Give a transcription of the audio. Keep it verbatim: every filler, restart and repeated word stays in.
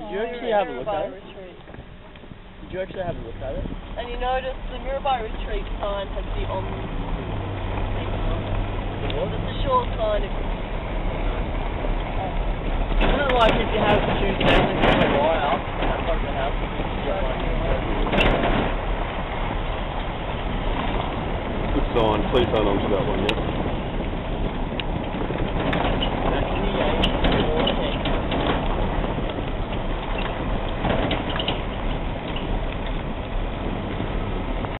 Did you actually have a look at it? Retreat. Did you actually have a look at it? And you notice the Mirabai Retreat sign has the on thing on it. What? It's a short sign. If Isn't it like if you have two families in a wire outside the house, you can get one? Good sign. Please hold on to that one, yeah?